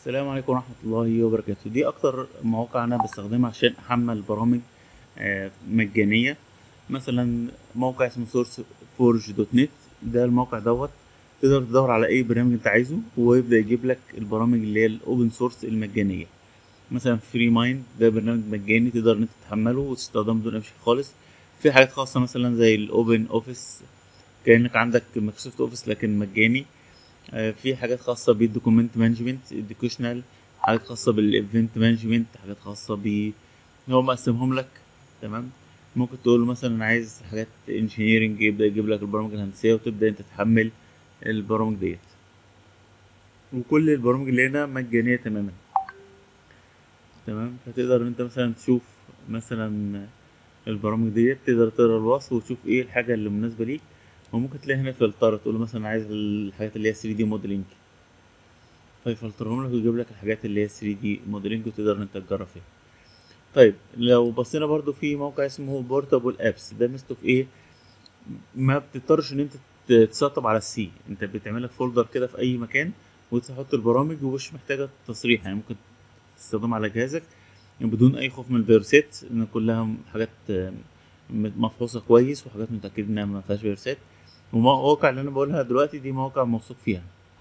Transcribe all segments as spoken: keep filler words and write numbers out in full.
السلام عليكم ورحمة الله وبركاته. دي أكتر مواقع أنا بستخدمها عشان أحمل برامج آه، مجانية. مثلا موقع اسمه سورس فورج دوت نت. ده الموقع دوت تقدر تدور على أي برنامج أنت عايزه ويبدأ يجيب لك البرامج اللي هي الأوبن سورس المجانية. مثلا فري مايند ده برنامج مجاني تقدر إن أنت تحمله وتستخدمه بدون أي مشاكل خالص. في حاجات خاصة مثلا زي الأوبن أوفيس، كأنك عندك مايكروسوفت أوفيس لكن مجاني. آه، في حاجات خاصة بالدوكيمنت مانجمنت educational، حاجات خاصة بالايفنت مانجمنت، حاجات خاصة ب هو مقسمهم لك. تمام. ممكن تقول له مثلا انا عايز حاجات انجينيرنج، يبدأ يجيب لك البرامج الهندسية وتبدأ انت تحمل البرامج ديت. وكل البرامج اللي هنا مجانية تماما. تمام. فتقدر ان انت مثلا تشوف مثلا البرامج ديت، تقدر تقرا الوصف وتشوف ايه الحاجة اللي مناسبة ليك. وممكن تلاقي هنا فلترة، تقول له مثلا عايز الحاجات اللي هي ثري دي موديلنج، فيفلترهم لك ويجيب لك الحاجات اللي هي ثري دي موديلنج وتقدر ان انت تجرب فيها. طيب لو بصينا برضو في موقع اسمه بورتابل ابس، ده ميزته في ايه؟ ما بتضطرش ان انت ت- تسطب على السي، انت بتعمل لك فولدر كده في اي مكان وتحط البرامج ومش محتاجه تصريح، يعني ممكن تستخدمها على جهازك بدون اي خوف من الفيروسات، ان كلها حاجات آه، مفحوصه كويس وحاجات متاكد انها ما فيهاش فيروسات. والمواقع اللي انا بقولها دلوقتي دي مواقع موثوق فيها.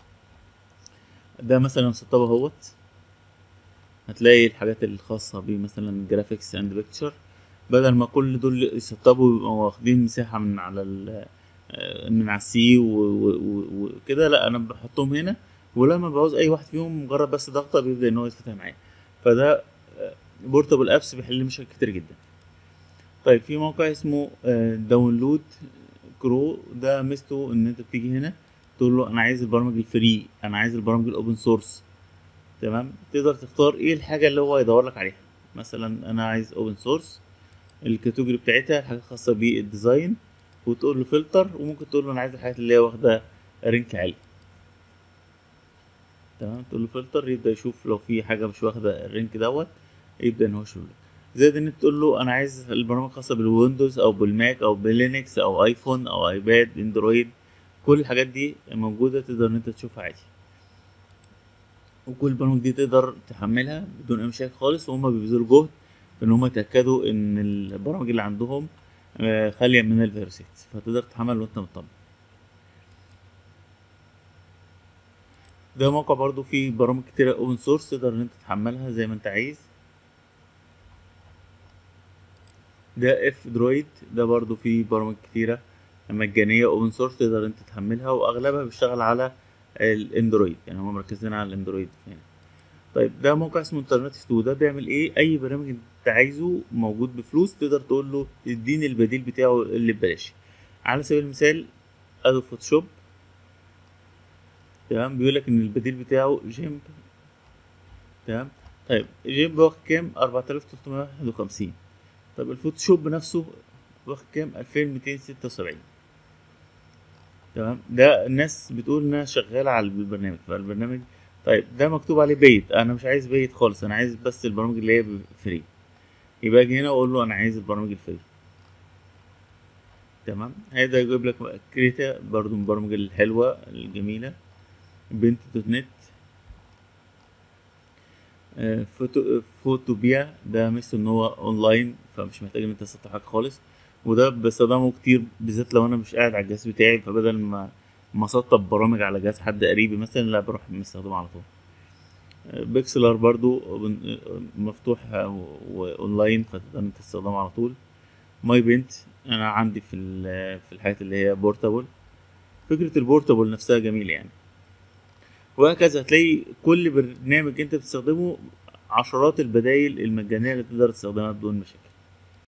ده مثلا سطبه اهوت، هتلاقي الحاجات الخاصة بيه مثلا جرافيكس اند بيكتشر. بدل ما كل دول يسطبوا يبقوا واخدين مساحة من على ال آه، من على السي وكده، لا انا بحطهم هنا، ولما بعوز اي واحد فيهم مجرد بس ضغطة بيبدأ ان هو يتفتح معايا. فده بورتابل ابس بيحل مشاكل كتير جدا. طيب في موقع اسمه داونلود كرو، ده ميزته ان انت بتيجي هنا تقول له انا عايز البرامج الفري، انا عايز البرامج الاوبن سورس. تمام. تقدر تختار ايه الحاجة اللي هو يدور لك عليها. مثلا انا عايز اوبن سورس، الكاتيجوري بتاعتها الحاجات الخاصة بالديزاين، وتقول له فلتر، وممكن تقول له انا عايز الحاجات اللي هي واخدة رينك عالي. تمام. تقول له فلتر يبدأ يشوف لو في حاجة مش واخدة الرينك دوت، يبدأ ان هو يشوف لك. زائد ان انت تقول له انا عايز البرامج الخاصة بالويندوز او بالماك او باللينكس او ايفون او ايباد اندرويد، كل الحاجات دي موجودة تقدر ان انت تشوفها عادي. وكل البرامج دي تقدر تحملها بدون اي مشاكل خالص، وهم بيبذلوا جهد في ان هم يتاكدوا ان البرامج اللي عندهم آه، خاليه من الفيروسات، فتقدر تحمل وانت مطمن. ده موقع برضو فيه برامج كتيرة اوبن سورس تقدر ان انت تحملها زي ما انت عايز. ده اف درويد، ده برضو فيه برامج كتيرة مجانية اوبن سورس تقدر انت تحملها، واغلبها بيشتغل على الاندرويد، يعني هم مركزين على الاندرويد هنا. طيب ده موقع اسمه انترنت ستو، ده بيعمل ايه؟ اي برنامج انت عايزه موجود بفلوس تقدر تقول له اديني البديل بتاعه اللي ببلاش. على سبيل المثال ادو فوتوشوب. تمام. بيقول لك ان البديل بتاعه جيمب. تمام. طيب جيمب واخد كام؟ أربعة آلاف وتلتمية وواحد وخمسين. طب الفوتوشوب نفسه واخد كام؟ ألفين ومئتين وستة وسبعين. تمام. ده الناس بتقول انها شغاله على البرنامج، فالبرنامج طيب ده مكتوب عليه بيت، انا مش عايز بيت خالص، انا عايز بس البرامج اللي هي فري. يبقى اجي هنا اقول له انا عايز البرامج الفري. تمام. هيبدأ يجيب لك كريتا برضو من البرامج الحلوة الجميلة. بنت دوت نت. آه، فوتو فوتوبيا ده مثل ان هو اونلاين، فمش محتاج ان انت تسطب حاجة خالص. وده بستخدمه كتير بالذات لو انا مش قاعد على الجهاز بتاعي، فبدل ما ما اسطب برامج على جهاز حد قريبي مثلا، لا بروح مستخدمه على طول. آه، بيكسلر برضو بن- مفتوح واونلاين فتقدر انت تستخدمه على طول. ماي بنت انا عندي في ال- في الحاجات اللي هي بورتابل. فكرة البورتابل نفسها جميلة يعني. وهكذا هتلاقي كل برنامج انت بتستخدمه عشرات البدائل المجانية اللي تقدر تستخدمها بدون مشاكل.